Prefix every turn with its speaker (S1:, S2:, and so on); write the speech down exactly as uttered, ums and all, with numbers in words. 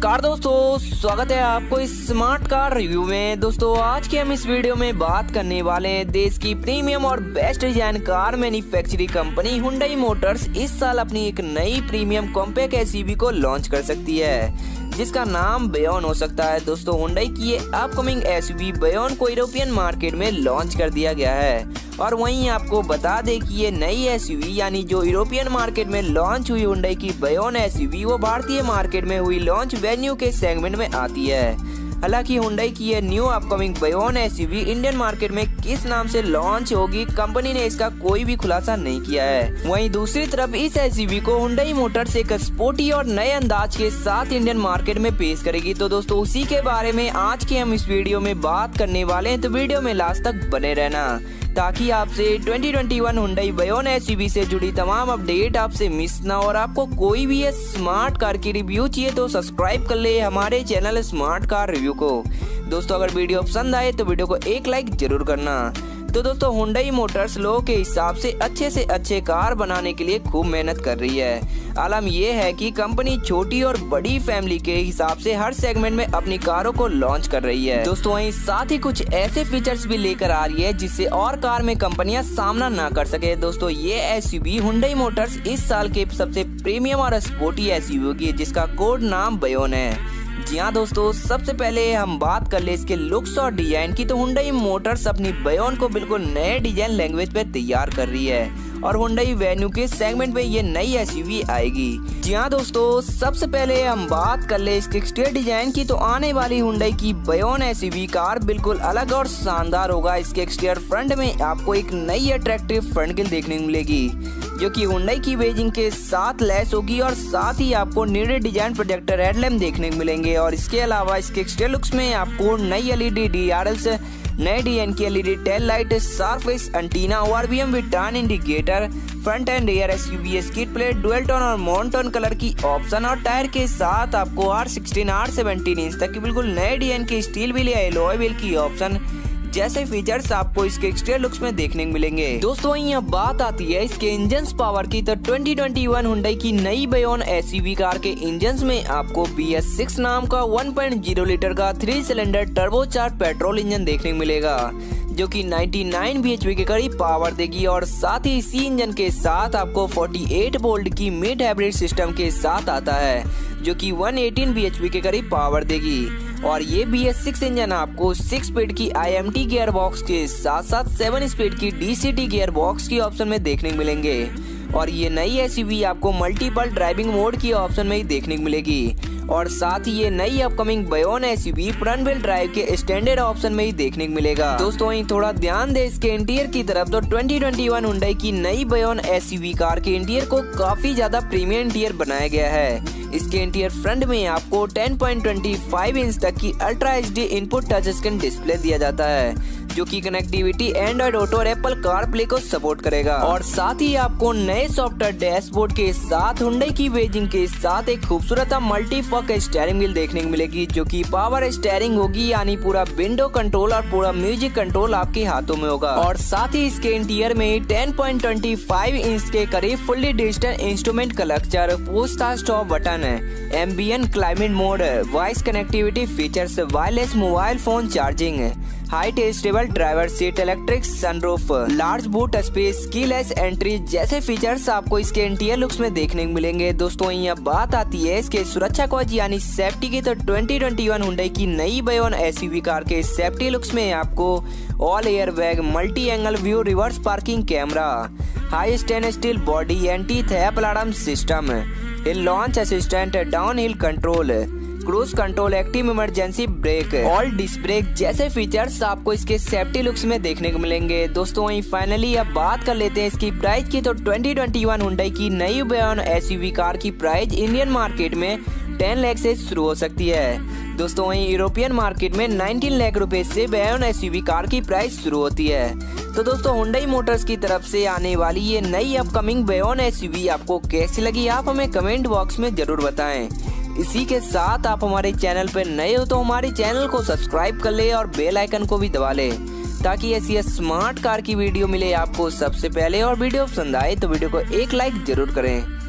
S1: नमस्कार दोस्तों, स्वागत है आपको इस स्मार्ट कार रिव्यू में। दोस्तों आज के हम इस वीडियो में बात करने वाले हैं देश की प्रीमियम और best design car manufacturing company Hyundai Motors इस साल अपनी एक नई प्रीमियम कॉम्पैक्ट एसयूवी को लॉन्च कर सकती है, जिसका नाम बेयोन हो सकता है। दोस्तों हुंडई की ये अपकमिंग एसयूवी बेयोन को यूरोपियन मार्केट में लॉन्च कर दिया गया है। और वहीं आपको बता दें कि ये नई एसयूवी यानी जो यूरोपियन मार्केट में लॉन्च हुई हुंडई की बेयोन एसयूवी वो भारतीय मार्केट में हुई लॉन्च वेन्यू के सेगमेंट में आती है। हालांकि हुंडई की ये new upcoming Bayon SUV Indian market में किस नाम से लॉन्च होगी, कंपनी ने इसका कोई भी खुलासा नहीं किया है। वहीं दूसरी तरफ इस एसयूवी को हुंडई मोटर्स एक स्पोर्टी और नए अंदाज के साथ इंडियन मार्केट में पेश करेगी। तो दोस्तों उसी के बारे में आज के हम इस वीडियो में बात करने वाले हैं, तो वीडियो में लास्ट तक बने रहना ताकि आपसे twenty twenty one Hyundai Bayon SUV से जुड़ी तमाम अपडेट आपसे मिस ना हो। और आपको कोई भी ये स्मार्ट कार की रिव्यू चाहिए तो सब्सक्राइब कर ले हमारे चैनल स्मार्ट कार रिव्यू को। दोस्तों अगर वीडियो पसंद आए तो वीडियो को एक लाइक जरूर करना। तो दोस्तों हुंडई मोटर्स लोगों के हिसाब से अच्छे से अच्छे कार बनाने के लिए खूब मेहनत कर रही है। आलम यह है कि कंपनी छोटी और बड़ी फैमिली के हिसाब से हर सेगमेंट में अपनी कारों को लॉन्च कर रही है। दोस्तों वहीं साथ ही कुछ ऐसे फीचर्स भी लेकर आ रही है जिससे और कार में कंपनियां सामना ना कर सके। दोस्तों ये एसयूवी हुंडई मोटर्स इस साल के सबसे प्रीमियम और स्पोर्टी एसयूवी होगी, जिसका कोड नाम बेयोन है। जी हाँ दोस्तों, सबसे पहले हम बात कर ले इसके लुक्स और डिजाइन की, तो हुंडई मोटर्स अपनी बेयोन को बिल्कुल नए डिजाइन लैंग्वेज पे तैयार कर रही है और हुंडई वेन्यू के सेगमेंट में ये नई एसयूवी आएगी। जी हाँ दोस्तों, सबसे पहले हम बात कर ले इसके एक्सटीरियर डिजाइन की, तो आने वाली हुंडई की बेयोन एसयूवी कार बिल्कुल अलग और शानदार होगा। इसके एक्सटीरियर फ्रंट में आपको एक नई अट्रैक्टिव फ्रंट ग्रिल देखने को मिलेगी जो कि हुंडई की बेजिंग के साथ लैस होगी और साथ ही आपको नीडेड डिजाइन प्रोजेक्टर हेडलैम्प देखने को मिलेंगे। और इसके अलावा इसके एक्सटीरियर लुक्स में आपको नई एलईडी डीआरएल्स, नए डिजाइन की LED tail light, surface antenna, ORVM with turn indicator, front and rear SUV skid plate, dual tone और मोनोटोन कलर की ऑप्शन और टायर के साथ आपको R sixteen R seventeen inch तक की बिल्कुल नए डिजाइन की स्टील व्हील या एलॉय व्हील की ऑप्शन जैसे फीचर्स आपको इसके एक्सटीरियर लुक्स में देखने को मिलेंगे। दोस्तों यहाँ बात आती है इसके इंजन पावर की, तो ट्वेंटी ट्वेंटी वन हुंडई की नई बेयोन एसयूवी कार के इंजन में आपको बी एस सिक्स नाम का वन पॉइंट ज़ीरो लीटर का three cylinder turbocharge petrol engine देखने को मिलेगा जो कि निन्यानवे बीएचपी के करीब पावर देगी। और साथ ही इसी इंजन के साथ आपको अड़तालीस वोल्ट की मिड हाइब्रिड सिस्टम के साथ आता है जो कि एक सौ अठारह बीएचपी के करीब पावर देगी। और ये बी एस सिक्स इंजन आपको सिक्स स्पीड की I M T gear box के साथ साथ सेवन स्पीड की D C T gear box की ऑप्शन में देखने को मिलेंगे। और ये नई एसयूवी आपको मल्टीपल ड्राइविंग मोड की ऑप्शन में ही देखने को मिलेगी। और साथ ही ये नई upcoming Bayon SUV front wheel drive के स्टैंडर्ड ऑप्शन में ही देखने को मिलेगा। दोस्तों वहीं थोड़ा ध्यान दे इसके इंटीरियर की तरफ, तो ट्वेंटी ट्वेंटी वन हुंडई की नई बेयोन एसयूवी कार के इंटीरियर को काफी ज्यादा प्रीमियम इंटीरियर बनाया गया है। इसके इंटीरियर फ्रंट में आपको ten point two five inch तक की ultra H D input touch screen display दिया जाता है जो कि कनेक्टिविटी एंड्रॉइड ऑटो और एप्पल कारप्ले को सपोर्ट करेगा। और साथ ही आपको नए सॉफ्टवेयर डैशबोर्ड के साथ हुंडई की बेजिंग के साथ एक खूबसूरत मल्टी फक स्टीयरिंग व्हील देखने को मिलेगी जो कि पावर स्टीयरिंग होगी, यानी पूरा विंडो कंट्रोल और पूरा म्यूजिक कंट्रोल आपके हाथों में होगा। और साथ ही इसके इंटीरियर में ten point two five inch के करीब फुल्ली डिजिटल इंस्ट्रूमेंट क्लस्टर, पूछताछ stop button, ambient climate mode, voice connectivity features, wireless mobile phone charging, height stable driver seat, electric sunroof, large boot space, keyless entry जैसे features आपको इसके interior looks में देखने को मिलेंगे। दोस्तों यहाँ बात आती है इसके सुरक्षा कवच यानी सेफ्टी की, तो ट्वेंटी ट्वेंटी वन हुंडई की नई बेयोन एसयूवी कार के सेफ्टी लुक्स में आपको all air bag, multi angle view, reverse parking camera, high stainless steel body, anti theft alarm system, hill launch assistant, down hill control, cruise control, active emergency brake, all disc brake जैसे features आपको इसके safety looks में देखने को मिलेंगे। दोस्तों वहीं finally अब बात कर लेते हैं इसकी प्राइस की, तो ट्वेंटी ट्वेंटी वन हुंडई की नई बेयोन एसयूवी कार की प्राइस इंडियन मार्केट में टेन लाख से शुरू हो सकती है। दोस्तों वहीं यूरोपियन मार्केट में नाइनटीन लाख रुपए से बेयोन एसयूवी कार की प्राइस शुरू होती है। तो दोस्तों हुंडई मोटर्स की तरफ से आने वाली ये नई अपकमिंग बेयोन एसयूवी आपको कैसी लगी, आप हमें कमेंट बॉक्स में जरूर बताएं। इसी के साथ आप हमारे चैनल पर नए हो तो हमारे चैनल को सब्सक्राइब कर ले और बेल आइकन को भी दबा ले ताकि ऐसी स्मार्ट कार की वीडियो मिले आपको सबसे पहले। और वीडियो पसंद आए तो वीडियो को एक लाइक जरूर करें।